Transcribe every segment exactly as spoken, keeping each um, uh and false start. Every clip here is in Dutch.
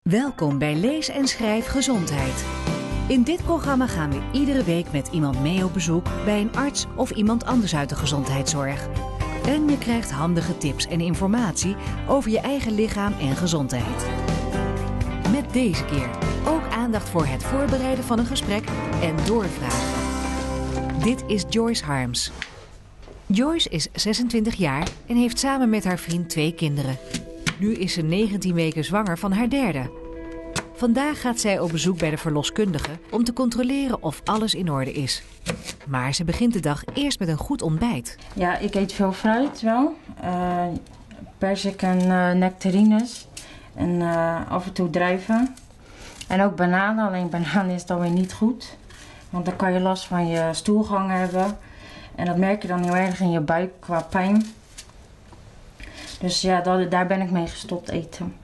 Welkom bij Lees en Schrijf Gezondheid. In dit programma gaan we iedere week met iemand mee op bezoek bij een arts of iemand anders uit de gezondheidszorg. En je krijgt handige tips en informatie over je eigen lichaam en gezondheid. Met deze keer ook aandacht voor het voorbereiden van een gesprek en doorvragen. Dit is Joyce Harms. Joyce is zesentwintig jaar en heeft samen met haar vriend twee kinderen. Nu is ze negentien weken zwanger van haar derde. Vandaag gaat zij op bezoek bij de verloskundige om te controleren of alles in orde is. Maar ze begint de dag eerst met een goed ontbijt. Ja, ik eet veel fruit wel. Uh, persik en uh, nectarines. En uh, af en toe druiven. En ook bananen, alleen bananen is dan weer niet goed. Want dan kan je last van je stoelgang hebben. En dat merk je dan heel erg in je buik qua pijn. Dus ja, dat, daar ben ik mee gestopt eten.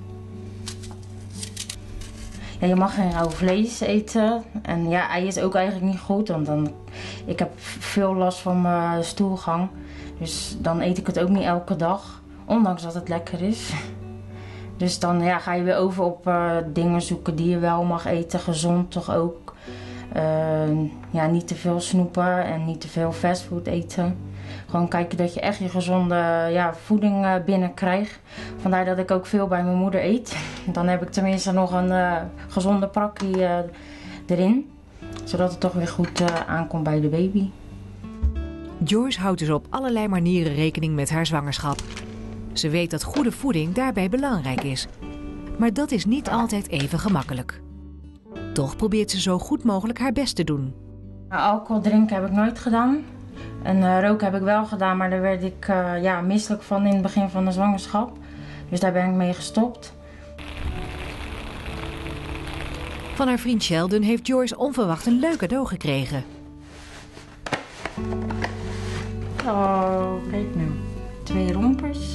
Ja, je mag geen rauw vlees eten. En ja, ei is ook eigenlijk niet goed. Want dan, ik heb veel last van mijn stoelgang. Dus dan eet ik het ook niet elke dag. Ondanks dat het lekker is. Dus dan ja, ga je weer over op uh, dingen zoeken die je wel mag eten. Gezond toch ook. Uh, ja, niet te veel snoepen en niet te veel fastfood eten. Gewoon kijken dat je echt je gezonde ja, voeding uh, binnenkrijgt. Vandaar dat ik ook veel bij mijn moeder eet. Dan heb ik tenminste nog een uh, gezonde prakkie uh, erin. Zodat het toch weer goed uh, aankomt bij de baby. Joyce houdt dus op allerlei manieren rekening met haar zwangerschap. Ze weet dat goede voeding daarbij belangrijk is. Maar dat is niet altijd even gemakkelijk. Toch probeert ze zo goed mogelijk haar best te doen. Alcohol drinken heb ik nooit gedaan. En uh, roken heb ik wel gedaan, maar daar werd ik uh, ja, misselijk van in het begin van de zwangerschap. Dus daar ben ik mee gestopt. Van haar vriend Sheldon heeft Joyce onverwacht een leuk cadeau gekregen. Oh, kijk nu. Twee rompers.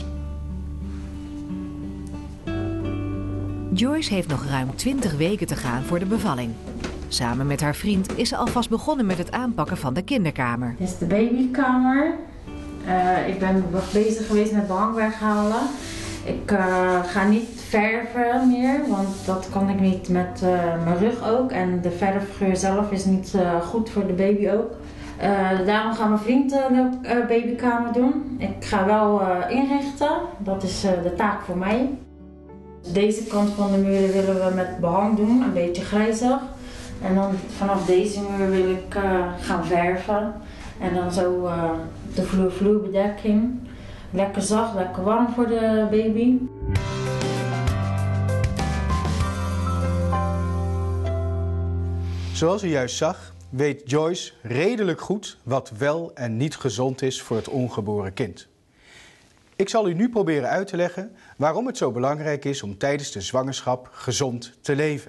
Joyce heeft nog ruim twintig weken te gaan voor de bevalling. Samen met haar vriend is ze alvast begonnen met het aanpakken van de kinderkamer. Dit is de babykamer. Uh, ik ben bezig geweest met behang weghalen. Ik uh, ga niet verven meer, want dat kan ik niet met uh, mijn rug ook. En de verfgeur zelf is niet uh, goed voor de baby ook. Uh, daarom gaat mijn vriend uh, de uh, babykamer doen. Ik ga wel uh, inrichten, dat is uh, de taak voor mij. Deze kant van de muur willen we met behang doen, een beetje grijzig. En dan vanaf deze muur wil ik uh, gaan verven. En dan zo uh, de vloer-vloerbedekking. Lekker zacht, lekker warm voor de baby. Zoals u juist zag, weet Joyce redelijk goed wat wel en niet gezond is voor het ongeboren kind. Ik zal u nu proberen uit te leggen waarom het zo belangrijk is om tijdens de zwangerschap gezond te leven.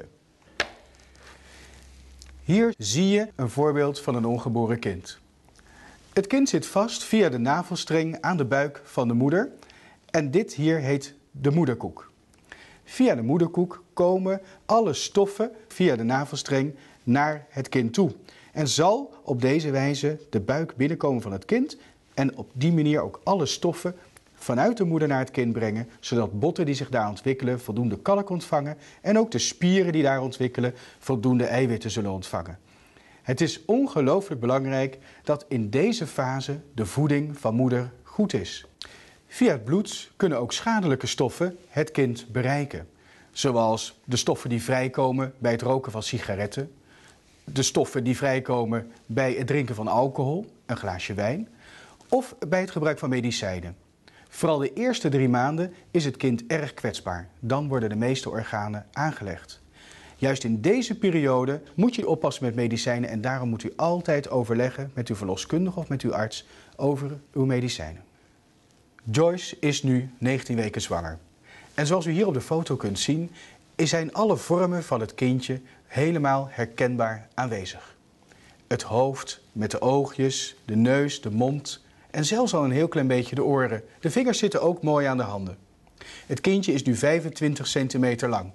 Hier zie je een voorbeeld van een ongeboren kind. Het kind zit vast via de navelstreng aan de buik van de moeder en dit hier heet de moederkoek. Via de moederkoek komen alle stoffen via de navelstreng naar het kind toe en zal op deze wijze de buik binnenkomen van het kind en op die manier ook alle stoffen vanuit de moeder naar het kind brengen, zodat botten die zich daar ontwikkelen voldoende kalk ontvangen en ook de spieren die daar ontwikkelen voldoende eiwitten zullen ontvangen. Het is ongelooflijk belangrijk dat in deze fase de voeding van moeder goed is. Via het bloed kunnen ook schadelijke stoffen het kind bereiken, zoals de stoffen die vrijkomen bij het roken van sigaretten, de stoffen die vrijkomen bij het drinken van alcohol, een glaasje wijn, of bij het gebruik van medicijnen. Vooral de eerste drie maanden is het kind erg kwetsbaar. Dan worden de meeste organen aangelegd. Juist in deze periode moet je oppassen met medicijnen en daarom moet u altijd overleggen met uw verloskundige of met uw arts over uw medicijnen. Joyce is nu negentien weken zwanger. En zoals u hier op de foto kunt zien, zijn alle vormen van het kindje helemaal herkenbaar aanwezig. Het hoofd met de oogjes, de neus, de mond en zelfs al een heel klein beetje de oren. De vingers zitten ook mooi aan de handen. Het kindje is nu vijfentwintig centimeter lang.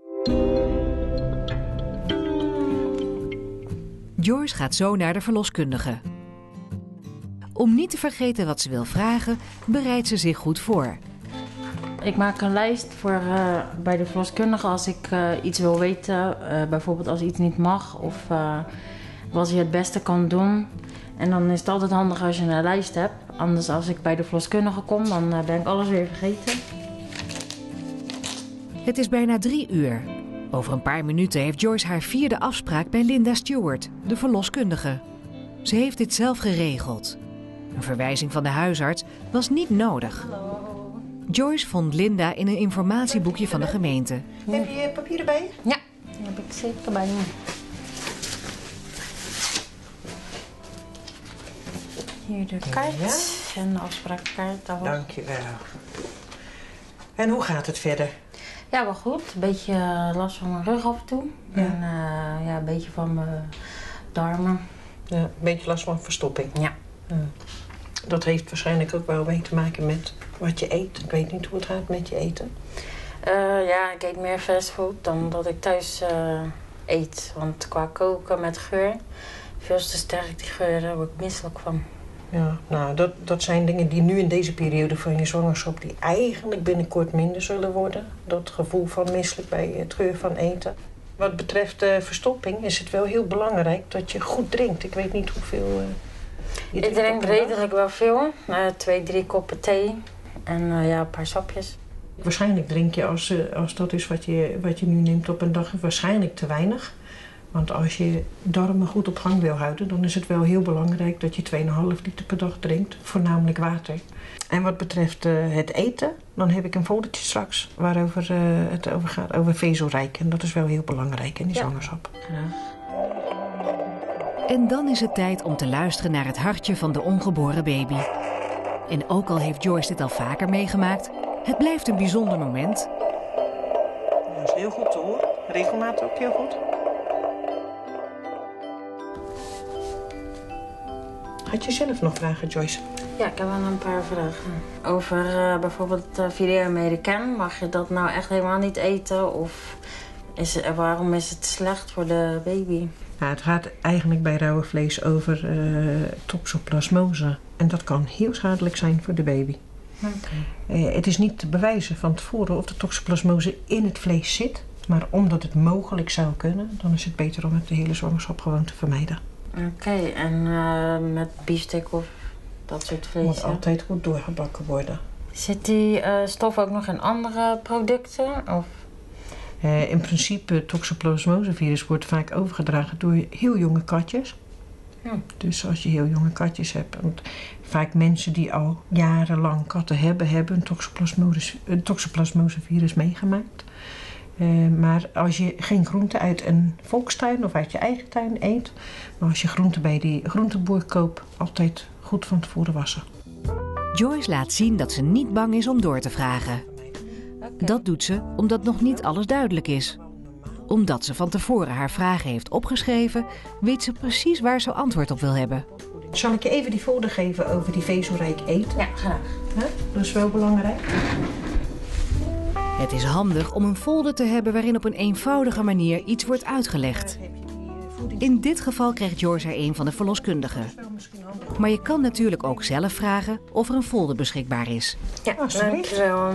Joyce gaat zo naar de verloskundige. Om niet te vergeten wat ze wil vragen, bereidt ze zich goed voor. Ik maak een lijst voor uh, bij de verloskundige als ik uh, iets wil weten. Uh, bijvoorbeeld als iets niet mag of uh, wat je het beste kan doen. En dan is het altijd handig als je een lijst hebt. Anders als ik bij de verloskundige kom, dan uh, ben ik alles weer vergeten. Het is bijna drie uur. Over een paar minuten heeft Joyce haar vierde afspraak bij Linda Stewart, de verloskundige. Ze heeft dit zelf geregeld. Een verwijzing van de huisarts was niet nodig. Hallo. Joyce vond Linda in een informatieboekje van de gemeente. Heb je papieren bij je? Ja, die heb ik zeker bij me. Hier de kaart ja. en de afspraakkaart. Dank je wel. En hoe gaat het verder? Ja, wel goed. Een beetje last van mijn rug af en toe. Ja. En uh, ja, een beetje van mijn darmen. Ja, een beetje last van verstopping. Ja. ja. Dat heeft waarschijnlijk ook wel mee te maken met wat je eet. Ik weet niet hoe het gaat met je eten. Uh, ja, ik eet meer fastfood dan dat ik thuis uh, eet. Want qua koken met geur, veel te sterk die geur, daar word ik misselijk van. Ja, nou, dat, dat zijn dingen die nu in deze periode van je zwangerschap... die eigenlijk binnenkort minder zullen worden. Dat gevoel van misselijk bij het geur van eten. Wat betreft uh, verstopping is het wel heel belangrijk dat je goed drinkt. Ik weet niet hoeveel... Uh, je ik drink redelijk wel veel. Uh, twee, drie koppen thee en uh, ja, een paar sapjes. Waarschijnlijk drink je, als, uh, als dat is wat je, wat je nu neemt op een dag... waarschijnlijk te weinig. Want als je darmen goed op gang wil houden... dan is het wel heel belangrijk dat je twee komma vijf liter per dag drinkt. Voornamelijk water. En wat betreft uh, het eten... dan heb ik een foldertje straks waarover uh, het over gaat. Over vezelrijk. En dat is wel heel belangrijk in die ja. zwangerschap. Graag. En dan is het tijd om te luisteren naar het hartje van de ongeboren baby. En ook al heeft Joyce dit al vaker meegemaakt... het blijft een bijzonder moment. Dat is heel goed te horen. Regelmatig ook heel goed. Had je zelf nog vragen, Joyce? Ja, ik heb wel een paar vragen. Over uh, bijvoorbeeld uh, filet américain. Mag je dat nou echt helemaal niet eten? Of is het, waarom is het slecht voor de baby? Ja, het gaat eigenlijk bij rauwe vlees over uh, toxoplasmose. En dat kan heel schadelijk zijn voor de baby. Okay. Uh, het is niet te bewijzen van tevoren of de toxoplasmose in het vlees zit. Maar omdat het mogelijk zou kunnen, dan is het beter om het de hele zwangerschap gewoon te vermijden. Oké, okay, en uh, met biefstuk of dat soort vlees? Het moet altijd goed doorgebakken worden. Zit die uh, stof ook nog in andere producten? Of? Uh, in principe, het toxoplasmosevirus wordt vaak overgedragen door heel jonge katjes. Hm. Dus als je heel jonge katjes hebt. Want vaak mensen die al jarenlang katten hebben, hebben een toxoplasmose, een toxoplasmosevirus meegemaakt. Uh, maar als je geen groente uit een volkstuin of uit je eigen tuin eet... maar als je groente bij die groenteboer koopt, altijd goed van tevoren wassen. Joyce laat zien dat ze niet bang is om door te vragen. Okay. Dat doet ze omdat nog niet alles duidelijk is. Omdat ze van tevoren haar vragen heeft opgeschreven... weet ze precies waar ze antwoord op wil hebben. Zal ik je even die folder geven over die vezelrijk eten? Ja, graag. Huh? Dat is wel belangrijk. Het is handig om een folder te hebben waarin op een eenvoudige manier iets wordt uitgelegd. In dit geval krijgt Joyce er een van de verloskundigen. Maar je kan natuurlijk ook zelf vragen of er een folder beschikbaar is. Ja, dankjewel.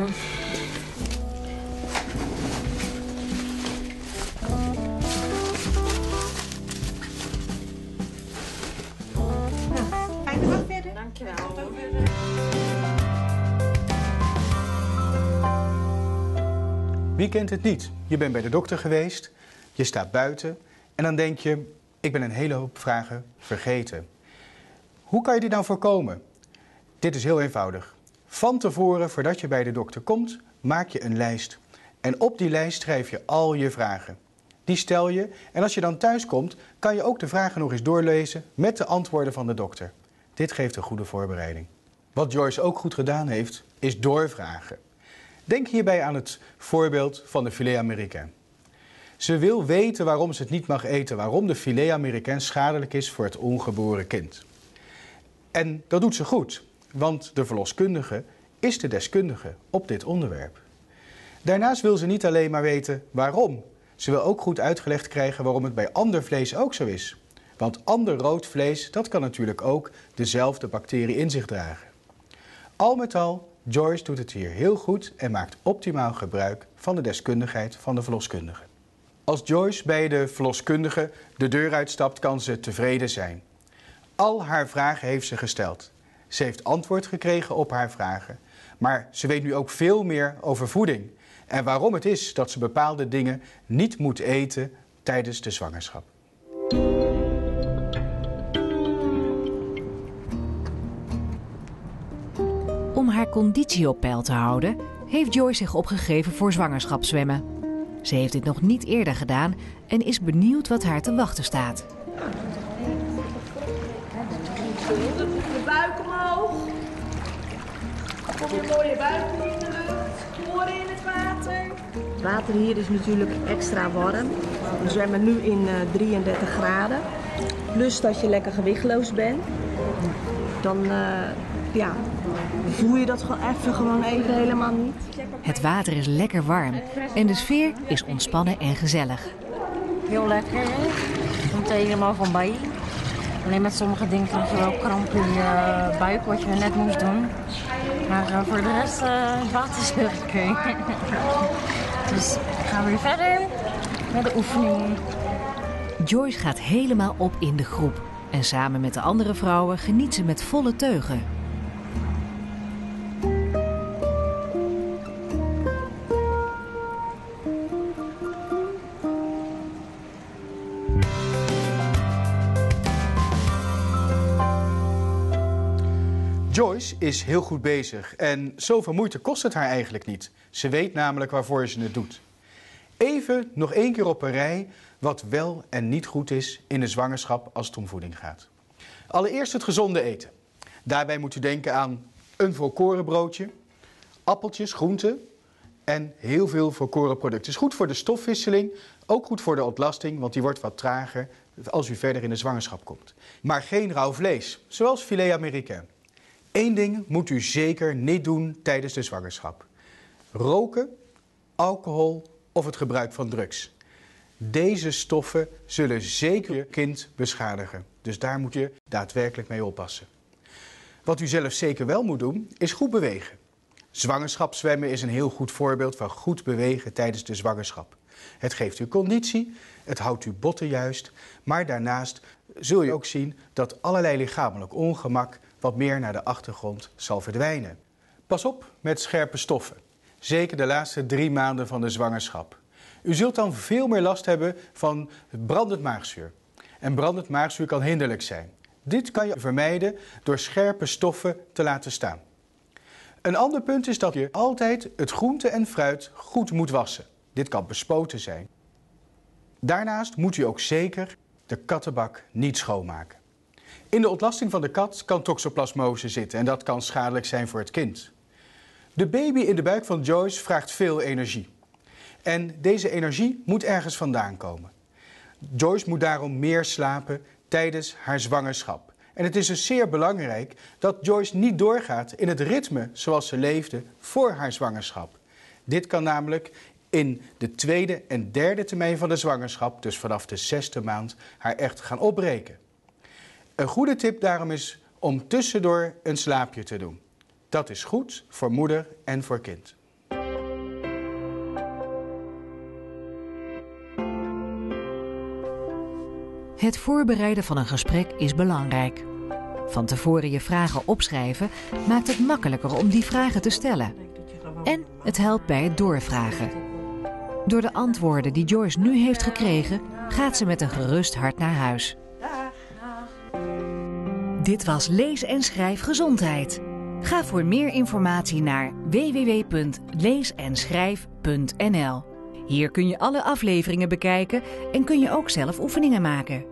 Fijne dag verder. Dankjewel. Wie kent het niet? Je bent bij de dokter geweest, je staat buiten en dan denk je, ik ben een hele hoop vragen vergeten. Hoe kan je dit nou voorkomen? Dit is heel eenvoudig. Van tevoren, voordat je bij de dokter komt, maak je een lijst. En op die lijst schrijf je al je vragen. Die stel je en als je dan thuis komt, kan je ook de vragen nog eens doorlezen met de antwoorden van de dokter. Dit geeft een goede voorbereiding. Wat Joyce ook goed gedaan heeft, is doorvragen. Denk hierbij aan het voorbeeld van de filet américain. Ze wil weten waarom ze het niet mag eten, waarom de filet américain schadelijk is voor het ongeboren kind. En dat doet ze goed, want de verloskundige is de deskundige op dit onderwerp. Daarnaast wil ze niet alleen maar weten waarom. Ze wil ook goed uitgelegd krijgen waarom het bij ander vlees ook zo is. Want ander rood vlees, dat kan natuurlijk ook dezelfde bacterie in zich dragen. Al met al Joyce doet het hier heel goed en maakt optimaal gebruik van de deskundigheid van de verloskundige. Als Joyce bij de verloskundige de deur uitstapt, kan ze tevreden zijn. Al haar vragen heeft ze gesteld. Ze heeft antwoord gekregen op haar vragen. Maar ze weet nu ook veel meer over voeding en waarom het is dat ze bepaalde dingen niet moet eten tijdens de zwangerschap. Om haar conditie op peil te houden, heeft Joyce zich opgegeven voor zwangerschapszwemmen. Ze heeft dit nog niet eerder gedaan en is benieuwd wat haar te wachten staat. De buik omhoog. Kom je mooie buik in de lucht. Oren in het water. Het water hier is natuurlijk extra warm. We zwemmen nu in uh, drieëndertig graden. Plus dat je lekker gewichtloos bent. Dan uh, ja, voel je dat gewoon even, gewoon even helemaal niet. Het water is lekker warm en de sfeer is ontspannen en gezellig. Heel lekker, hè? Komt er helemaal van bij. Alleen met sommige dingen krijg je wel kramp in je buik, wat je net moest doen. Maar uh, voor de rest, uh, het water is heel lekker. Dus gaan we weer verder met de oefening. Joyce gaat helemaal op in de groep. En samen met de andere vrouwen geniet ze met volle teugen. Joyce is heel goed bezig en zoveel moeite kost het haar eigenlijk niet. Ze weet namelijk waarvoor ze het doet. Even nog één keer op een rij wat wel en niet goed is in de zwangerschap als het om voeding gaat. Allereerst het gezonde eten. Daarbij moet u denken aan een volkoren broodje, appeltjes, groenten en heel veel volkoren producten. Het is goed voor de stofwisseling, ook goed voor de ontlasting, want die wordt wat trager als u verder in de zwangerschap komt. Maar geen rauw vlees, zoals filet américain. Eén ding moet u zeker niet doen tijdens de zwangerschap. Roken, alcohol of het gebruik van drugs. Deze stoffen zullen zeker je kind beschadigen. Dus daar moet je daadwerkelijk mee oppassen. Wat u zelf zeker wel moet doen, is goed bewegen. Zwangerschapszwemmen is een heel goed voorbeeld van goed bewegen tijdens de zwangerschap. Het geeft u conditie, het houdt uw botten juist, maar daarnaast zul je ook zien dat allerlei lichamelijk ongemak wat meer naar de achtergrond zal verdwijnen. Pas op met scherpe stoffen, zeker de laatste drie maanden van de zwangerschap. U zult dan veel meer last hebben van brandend maagzuur. En brandend maagzuur kan hinderlijk zijn. Dit kan je vermijden door scherpe stoffen te laten staan. Een ander punt is dat je altijd het groente en fruit goed moet wassen. Dit kan bespoten zijn. Daarnaast moet u ook zeker de kattenbak niet schoonmaken. In de ontlasting van de kat kan toxoplasmose zitten en dat kan schadelijk zijn voor het kind. De baby in de buik van Joyce vraagt veel energie. En deze energie moet ergens vandaan komen. Joyce moet daarom meer slapen tijdens haar zwangerschap. En het is dus zeer belangrijk dat Joyce niet doorgaat in het ritme zoals ze leefde voor haar zwangerschap. Dit kan namelijk in de tweede en derde termijn van de zwangerschap, dus vanaf de zesde maand, haar echt gaan opbreken. Een goede tip daarom is om tussendoor een slaapje te doen. Dat is goed voor moeder en voor kind. Het voorbereiden van een gesprek is belangrijk. Van tevoren je vragen opschrijven maakt het makkelijker om die vragen te stellen. En het helpt bij het doorvragen. Door de antwoorden die Joyce nu heeft gekregen, gaat ze met een gerust hart naar huis. Dit was Lees en Schrijf Gezondheid. Ga voor meer informatie naar w w w punt lees en schrijf punt n l. Hier kun je alle afleveringen bekijken en kun je ook zelf oefeningen maken.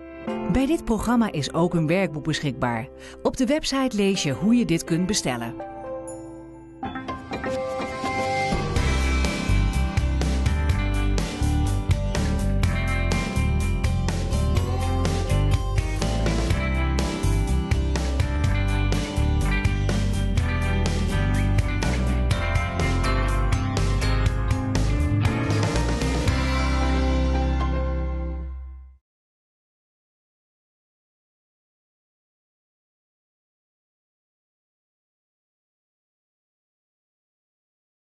Bij dit programma is ook een werkboek beschikbaar. Op de website lees je hoe je dit kunt bestellen.